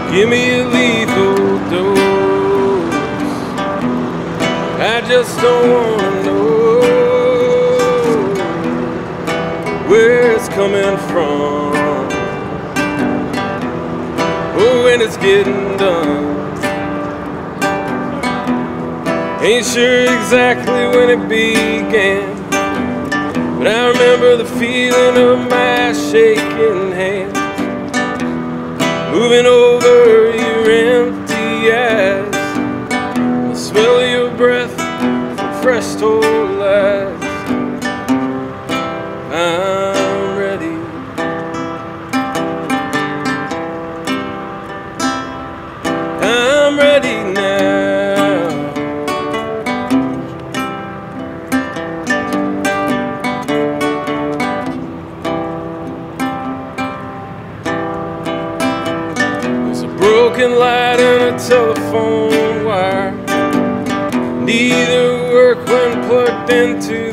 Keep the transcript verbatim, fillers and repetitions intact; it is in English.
Give me a lethal dose. I just don't wanna know where it's coming from, or when it's getting done. Ain't sure exactly when it began, but I remember the feeling of my shaking hand, moving over your empty eyes, the smell of your breath from fresh told lies. I'm ready. I'm ready now. Broken light and a telephone wire, neither work when plugged into